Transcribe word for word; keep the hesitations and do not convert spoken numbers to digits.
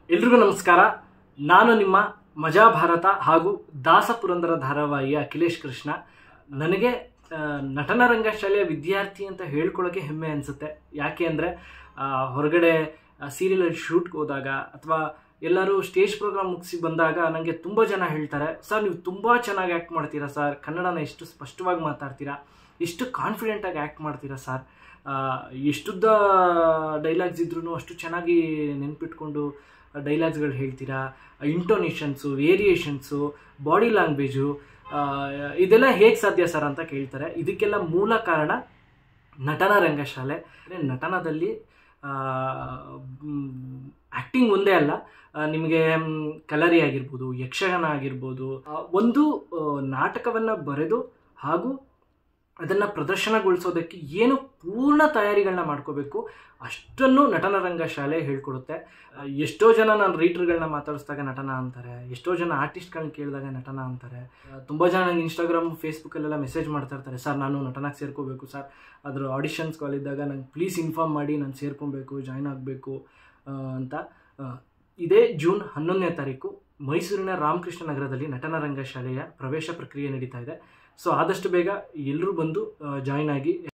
ಎಲ್ರಿಗೂ ನಮಸ್ಕಾರ. ನಾನು ನಿಮ್ಮ ಮಜಾ ಭಾರತ ಹಾಗೂ ದಾಸ ಪುರಂದರ ಧಾರಾವಾಹಿಯ ಅಖಿಲೇಶ್ ಕೃಷ್ಣ. ನನಗೆ ನಟನ ರಂಗಶಾಲೆಯ ವಿದ್ಯಾರ್ಥಿ ಅಂತ ಹೇಳ್ಕೊಳ್ಳೋಕ್ಕೆ ಹೆಮ್ಮೆ ಅನಿಸುತ್ತೆ. ಯಾಕೆ ಅಂದರೆ ಹೊರಗಡೆ ಸೀರಿಯಲಲ್ಲಿ ಶೂಟ್ಗೆ ಹೋದಾಗ ಅಥವಾ ಎಲ್ಲರೂ ಸ್ಟೇಜ್ ಪ್ರೋಗ್ರಾಮ್ ಮುಗಿಸಿ ಬಂದಾಗ ನನಗೆ ತುಂಬ ಜನ ಹೇಳ್ತಾರೆ, ಸರ್ ನೀವು ತುಂಬ ಚೆನ್ನಾಗಿ ಆ್ಯಕ್ಟ್ ಮಾಡ್ತೀರಾ ಸರ್, ಕನ್ನಡನ ಎಷ್ಟು ಸ್ಪಷ್ಟವಾಗಿ ಮಾತಾಡ್ತೀರಾ, ಎಷ್ಟು ಕಾನ್ಫಿಡೆಂಟಾಗಿ ಆ್ಯಕ್ಟ್ ಮಾಡ್ತೀರಾ ಸರ್, ಎಷ್ಟುದ್ದ ಡೈಲಾಗ್ಸ್ ಇದ್ರೂ ಅಷ್ಟು ಚೆನ್ನಾಗಿ ನೆನ್ಪಿಟ್ಕೊಂಡು ಡೈಲಾಗ್ಸ್ಗಳು ಹೇಳ್ತೀರಾ, ಇಂಟೋನೇಷನ್ಸು, ವೇರಿಯೇಷನ್ಸು, ಬಾಡಿ ಲ್ಯಾಂಗ್ವೇಜು ಇದೆಲ್ಲ ಹೇಗೆ ಸಾಧ್ಯ ಸರ್ ಅಂತ ಕೇಳ್ತಾರೆ. ಇದಕ್ಕೆಲ್ಲ ಮೂಲ ಕಾರಣ ನಟನ ರಂಗಶಾಲೆ. ನಟನದಲ್ಲಿ ಆ್ಯಕ್ಟಿಂಗ್ ಒಂದೇ ಅಲ್ಲ, ನಿಮಗೆ ಕಲರಿ ಆಗಿರ್ಬೋದು, ಯಕ್ಷಗಾನ ಆಗಿರ್ಬೋದು, ಒಂದು ನಾಟಕವನ್ನು ಬರೆದು ಹಾಗೂ ಅದನ್ನು ಪ್ರದರ್ಶನಗೊಳಿಸೋದಕ್ಕೆ ಏನು ಪೂರ್ಣ ತಯಾರಿಗಳನ್ನ ಮಾಡ್ಕೋಬೇಕು ಅಷ್ಟನ್ನು ನಟನ ರಂಗಶಾಲೆ ಹೇಳ್ಕೊಡುತ್ತೆ. ಎಷ್ಟೋ ಜನ ನಾನು ರೈಟರ್ಗಳನ್ನ ಮಾತಾಡಿಸಿದಾಗ ನಟನ ಅಂತಾರೆ, ಎಷ್ಟೋ ಜನ ಆರ್ಟಿಸ್ಟ್ಗಳನ್ನ ಕೇಳಿದಾಗ ನಟನ ಅಂತಾರೆ. ತುಂಬ ಜನ ನನಗೆ ಇನ್ಸ್ಟಾಗ್ರಾಮ್ ಫೇಸ್ಬುಕ್ಕಲ್ಲೆಲ್ಲ ಮೆಸೇಜ್ ಮಾಡ್ತಾ ಇರ್ತಾರೆ, ಸರ್ ನಾನು ನಟನಾಗಿ ಸೇರ್ಕೋಬೇಕು ಸರ್, ಅದರ ಆಡಿಷನ್ಸ್ ಕಾಲ್ ಇದ್ದಾಗ ನಂಗೆ ಪ್ಲೀಸ್ ಇನ್ಫಾರ್ಮ್ ಮಾಡಿ, ನಾನು ಸೇರ್ಕೊಬೇಕು, ಜಾಯ್ನ್ ಆಗಬೇಕು ಅಂತ. ಇದೇ ಜೂನ್ ಹನ್ನೊಂದನೇ ತಾರೀಕು ಮೈಸೂರಿನ ರಾಮಕೃಷ್ಣ ನಗರದಲ್ಲಿ ನಟನ ರಂಗಶಾಲೆಯ ಪ್ರವೇಶ ಪ್ರಕ್ರಿಯೆ ನಡೀತಾ ಇದೆ. ಸೊ ಆದಷ್ಟು ಬೇಗ ಎಲ್ಲರೂ ಬಂದು ಜಾಯ್ನ್ ಆಗಿ